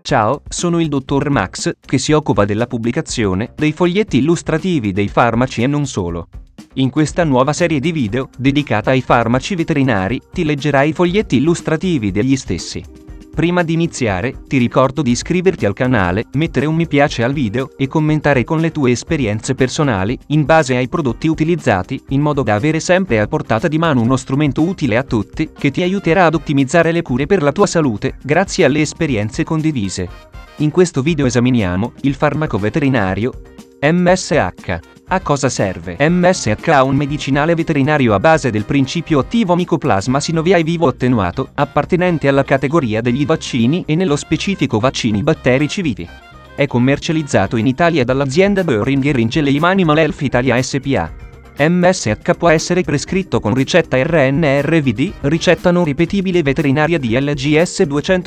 Ciao, sono il dottor Max, che si occupa della pubblicazione dei foglietti illustrativi dei farmaci e non solo. In questa nuova serie di video, dedicata ai farmaci veterinari, ti leggerai i foglietti illustrativi degli stessi. Prima di iniziare, ti ricordo di iscriverti al canale, mettere un mi piace al video e commentare con le tue esperienze personali, in base ai prodotti utilizzati, in modo da avere sempre a portata di mano uno strumento utile a tutti, che ti aiuterà ad ottimizzare le cure per la tua salute, grazie alle esperienze condivise. In questo video esaminiamo il farmaco veterinario MSH. A cosa serve? MSH è un medicinale veterinario a base del principio attivo Mycoplasma synoviae vivo attenuato, appartenente alla categoria degli vaccini e nello specifico vaccini batterici vivi. È commercializzato in Italia dall'azienda Boehringer Ingelheim Animal Health Italia SpA. MSH può essere prescritto con ricetta RNRVD, ricetta non ripetibile veterinaria DLGS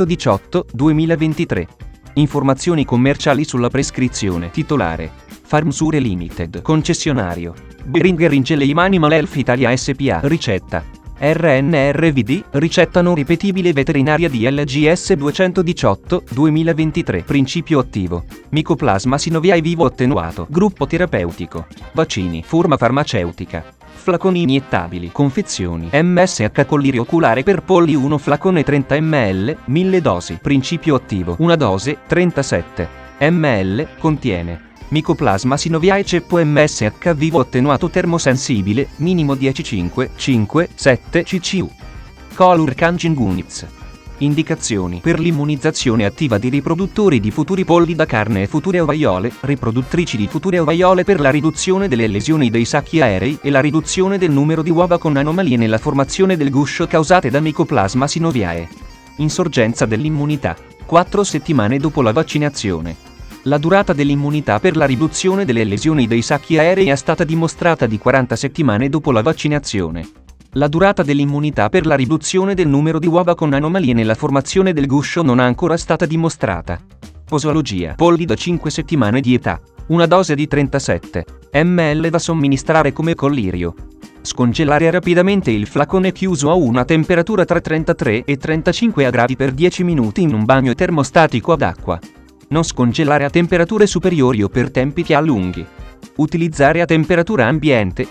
218/2023. Informazioni commerciali sulla prescrizione. Titolare: Farmsure Limited. Concessionario: Boehringer Ingelheim Animal Health Italia SpA. Ricetta: RNRVD, ricetta non ripetibile veterinaria DLGS 218/2023. Principio attivo: Mycoplasma synoviae vivo attenuato. Gruppo terapeutico: vaccini. Forma farmaceutica: flaconi iniettabili. Confezioni: MSH collirio oculare per polli 1 flacone 30 ml, 1000 dosi. Principio attivo: una dose, 37 ml, contiene Mycoplasma synoviae ceppo MSH vivo attenuato termosensibile, minimo 10,5,5,7 ccu. Color Changing Units. Indicazioni per l'immunizzazione attiva di riproduttori di futuri polli da carne e future ovaiole, riproduttrici di future ovaiole per la riduzione delle lesioni dei sacchi aerei e la riduzione del numero di uova con anomalie nella formazione del guscio causate da Mycoplasma synoviae. Insorgenza dell'immunità: 4 settimane dopo la vaccinazione. La durata dell'immunità per la riduzione delle lesioni dei sacchi aerei è stata dimostrata di 40 settimane dopo la vaccinazione. La durata dell'immunità per la riduzione del numero di uova con anomalie nella formazione del guscio non è ancora stata dimostrata. Posologia: polli da 5 settimane di età. Una dose di 37 ml da somministrare come collirio. Scongelare rapidamente il flacone chiuso a una temperatura tra 33 e 35 gradi per 10 minuti in un bagno termostatico ad acqua. Non scongelare a temperature superiori o per tempi che allunghi. Utilizzare a temperatura ambiente,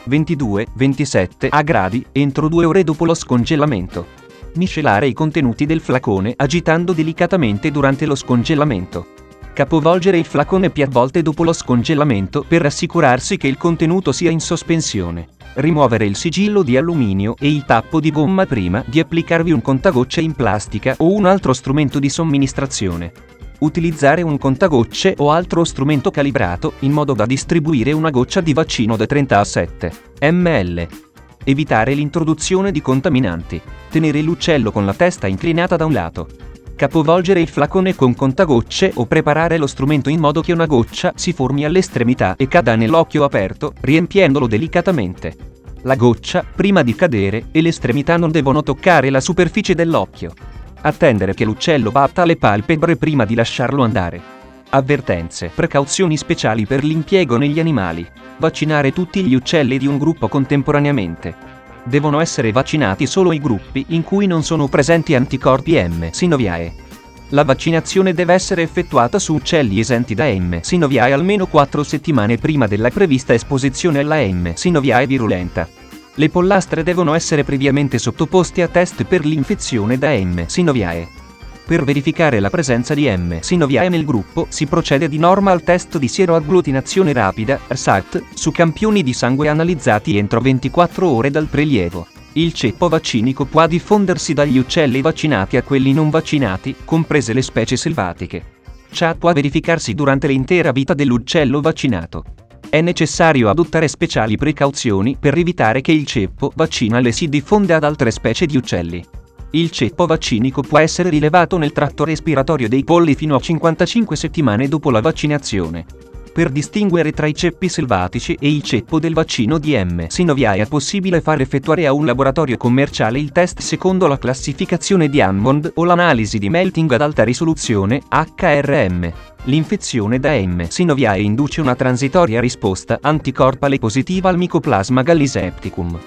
22-27 gradi, entro 2 ore dopo lo scongelamento. Miscelare i contenuti del flacone agitando delicatamente durante lo scongelamento. Capovolgere il flacone più volte dopo lo scongelamento per assicurarsi che il contenuto sia in sospensione. Rimuovere il sigillo di alluminio e il tappo di gomma prima di applicarvi un contagocce in plastica o un altro strumento di somministrazione. Utilizzare un contagocce o altro strumento calibrato in modo da distribuire una goccia di vaccino da 30 a 7 ml. Evitare l'introduzione di contaminanti. Tenere l'uccello con la testa inclinata da un lato. Capovolgere il flacone con contagocce o preparare lo strumento in modo che una goccia si formi all'estremità e cada nell'occhio aperto, riempiendolo delicatamente. La goccia, prima di cadere, e l'estremità non devono toccare la superficie dell'occhio. Attendere che l'uccello batta le palpebre prima di lasciarlo andare. Avvertenze. Precauzioni speciali per l'impiego negli animali. Vaccinare tutti gli uccelli di un gruppo contemporaneamente. Devono essere vaccinati solo i gruppi in cui non sono presenti anticorpi M. synoviae. La vaccinazione deve essere effettuata su uccelli esenti da M. synoviae almeno 4 settimane prima della prevista esposizione alla M. synoviae virulenta. Le pollastre devono essere previamente sottoposte a test per l'infezione da M. synoviae. Per verificare la presenza di M. synoviae nel gruppo si procede di norma al test di sieroagglutinazione rapida, SAT, su campioni di sangue analizzati entro 24 ore dal prelievo. Il ceppo vaccinico può diffondersi dagli uccelli vaccinati a quelli non vaccinati, comprese le specie selvatiche. Ciò può verificarsi durante l'intera vita dell'uccello vaccinato. È necessario adottare speciali precauzioni per evitare che il ceppo vaccinale si diffonda ad altre specie di uccelli. Il ceppo vaccinico può essere rilevato nel tratto respiratorio dei polli fino a 55 settimane dopo la vaccinazione. Per distinguere tra i ceppi selvatici e il ceppo del vaccino di M. synoviae è possibile far effettuare a un laboratorio commerciale il test secondo la classificazione di Hammond o l'analisi di melting ad alta risoluzione, HRM. L'infezione da M. synoviae induce una transitoria risposta anticorpale positiva al Mycoplasma gallisepticum.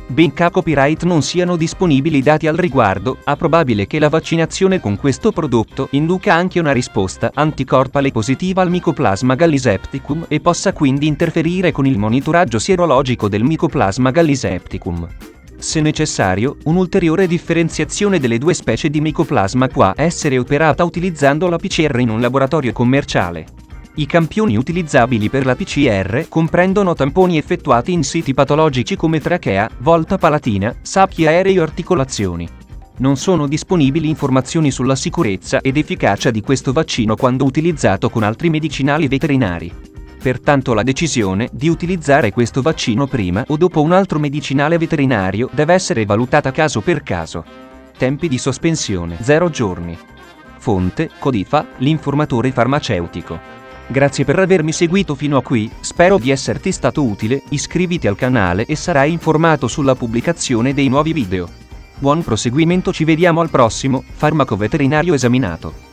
Benché copyright non siano disponibili dati al riguardo, è probabile che la vaccinazione con questo prodotto induca anche una risposta anticorpale positiva al Mycoplasma gallisepticum e possa quindi interferire con il monitoraggio sierologico del Mycoplasma gallisepticum. Se necessario, un'ulteriore differenziazione delle due specie di Mycoplasma può essere operata utilizzando la PCR in un laboratorio commerciale. I campioni utilizzabili per la PCR comprendono tamponi effettuati in siti patologici come trachea, volta palatina, sacchi aerei o articolazioni. Non sono disponibili informazioni sulla sicurezza ed efficacia di questo vaccino quando utilizzato con altri medicinali veterinari. Pertanto la decisione di utilizzare questo vaccino prima o dopo un altro medicinale veterinario deve essere valutata caso per caso. Tempi di sospensione 0 giorni. Fonte: Codifa, l'informatore farmaceutico. Grazie per avermi seguito fino a qui, spero di esserti stato utile, iscriviti al canale e sarai informato sulla pubblicazione dei nuovi video. Buon proseguimento, ci vediamo al prossimo Farmaco Veterinario Esaminato.